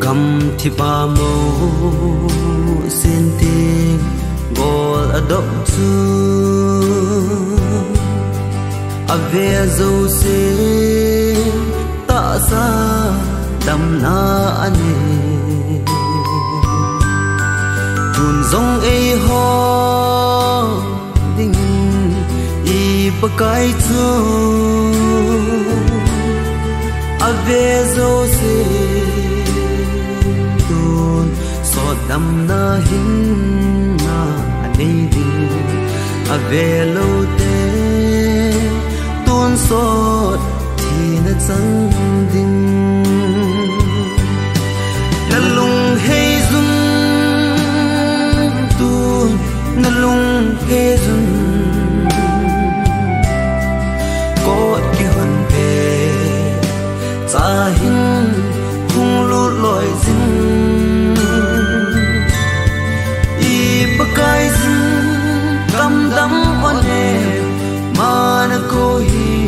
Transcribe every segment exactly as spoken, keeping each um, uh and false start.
cầm thì ba mô xin tim gol ở động chu a về dấu xin ta ra đầm na anh tuôn dòng ấy ho đinh y bậc cái chu a về dấu xin tuôn so đầm na hin na anh đinh a về lâu te tuôn sốt thì nó chẳng đinh nó lung hay run tuôn nó lung hay run có cái hồn về ta hin không lút lội dính y bậc cái dính căm đắm on em mà nó cố hi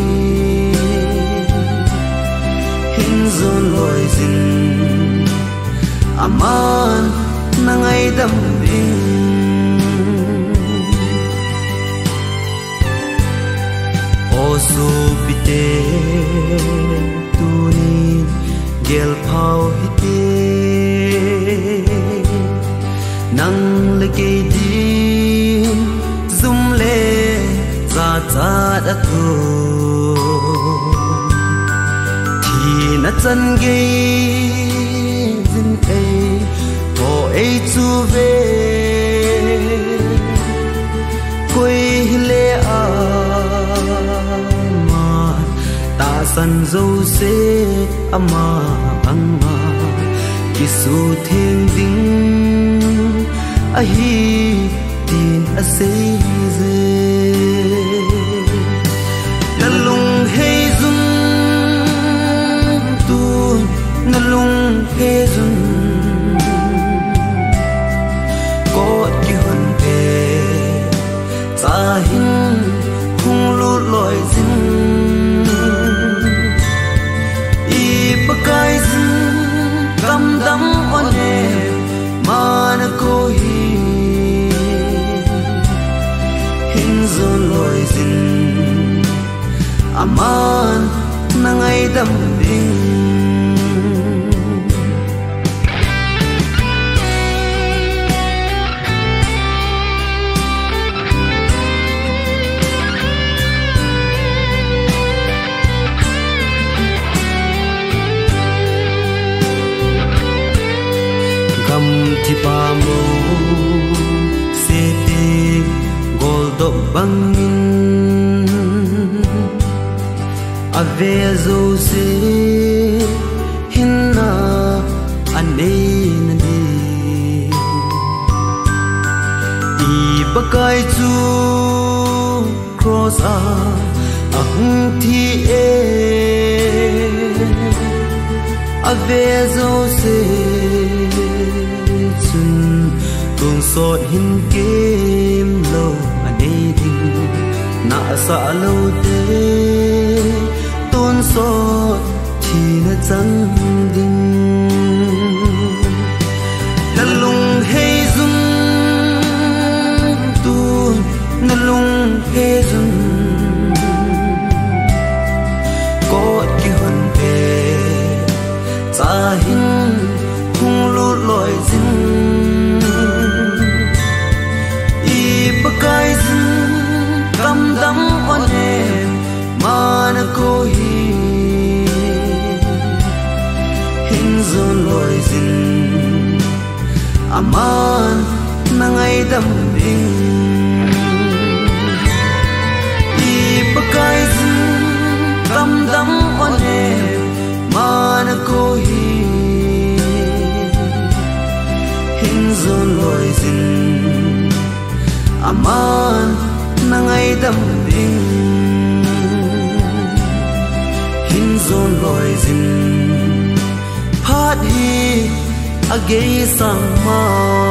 hin zon loi zin aman na ngay đam in o su pite tuni gel phao hite nang le ke di zum le za za da tu thì na chân ghi dinh ấy có ấy chu về quê lệ à mà ta sân dâu xế ama ang ma kisu thiên dinh a hi tin a say dê na lung hay dung na lung he run có cái hồn về ta hin không lút lội dính y bậc cái dính căm đắm on em mà nó cố hi hin zon lội dính aman na ngay đam in thì ba mô sẽ đi gol động băng in a về dấu sẽ hin na anh ấy đi y bậc cái chu cross a a hung thi e a về dấu sẽ tuồng soi hin kim lâu anh ấy đinh nã xa lâu thế tuôn soi thì nó chẳng đinh nó lung hay run tuôn nó lung hay run có cái hồn về ta hin không lút lội dính bậc cái dính căm đắm on em mà nó cố hi hin zon loi dính aman na ngay đam in y bậc cái dính căm đắm on em mà nó cố hi hin zon loi dính aman na ngay đam in hin zon loi zin phat hi a ge sang ma